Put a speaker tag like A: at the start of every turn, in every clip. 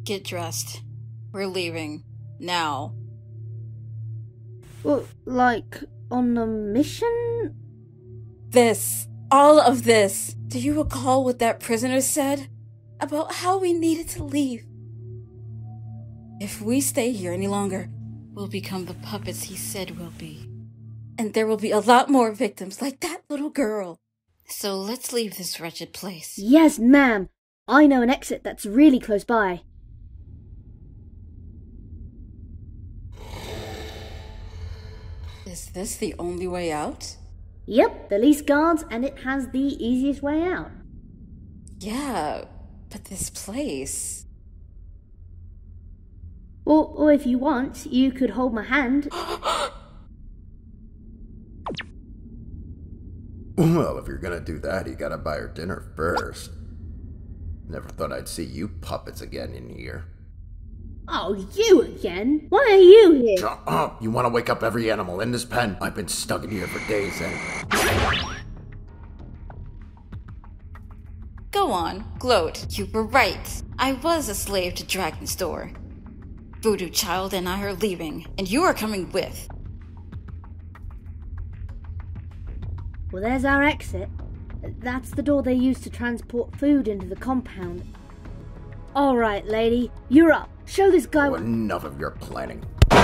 A: Get dressed. We're leaving. Now.
B: Well, like, on a mission?
A: This. All of this. Do you recall what that prisoner said? About how we needed to leave? If we stay here any longer, we'll become the puppets he said we'll be. And there will be a lot more victims like that little girl. So let's leave this wretched place.
B: Yes, ma'am. I know an exit that's really close by.
A: Is this the only way out?
B: Yep, the least guards, and it has the easiest way out.
A: Yeah, but this place...
B: Or if you want, you could hold my hand.
C: Well, if you're gonna do that, you gotta buy her dinner first. Never thought I'd see you puppets again in here.
B: Oh, you again? Why are you here?
C: Shut up! You wanna wake up every animal in this pen? I've been stuck in here for days and...
A: Go on, gloat. You were right. I was a slave to Dragon's Door. Voodoo Child and I are leaving, and you are coming with.
B: Well, there's our exit. That's the door they use to transport food into the compound. Alright, lady, you're up. Show this guy what...
C: Enough of your planning.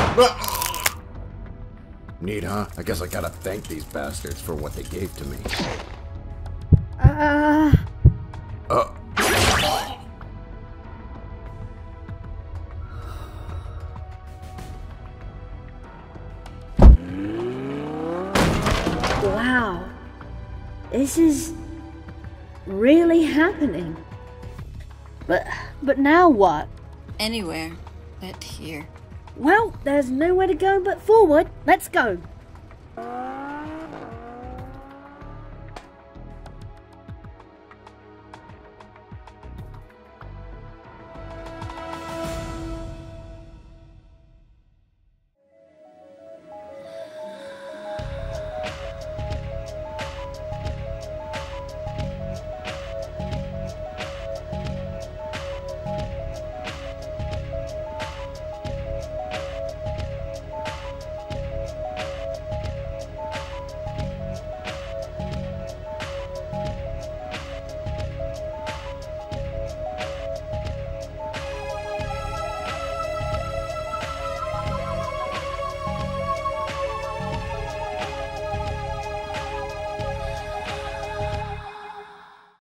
C: Neat, huh? I guess I gotta thank these bastards for what they gave to me.
B: Wow. This is really happening. But now what?
A: Anywhere but here.
B: Well, there's nowhere to go but forward. Let's go.